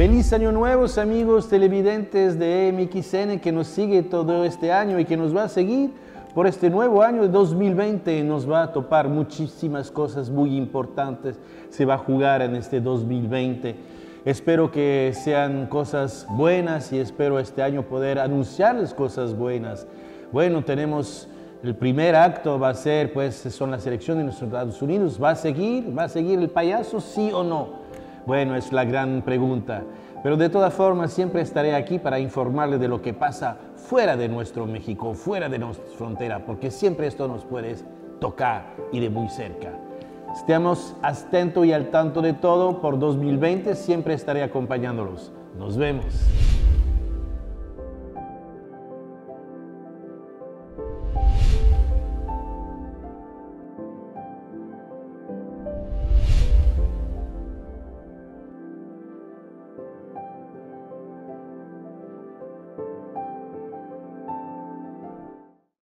Feliz Año Nuevo, amigos televidentes de MXN que nos sigue todo este año y que nos va a seguir por este nuevo año de 2020. Nos va a topar muchísimas cosas muy importantes, se va a jugar en este 2020. Espero que sean cosas buenas y espero este año poder anunciarles cosas buenas. Bueno, tenemos el primer acto, va a ser, pues, son las elecciones en los Estados Unidos. ¿Va a seguir el payaso, sí o no? Bueno, es la gran pregunta. Pero de todas formas, siempre estaré aquí para informarles de lo que pasa fuera de nuestro México, fuera de nuestra frontera, porque siempre esto nos puede tocar y de muy cerca. Estemos atentos y al tanto de todo por 2020, siempre estaré acompañándolos. Nos vemos.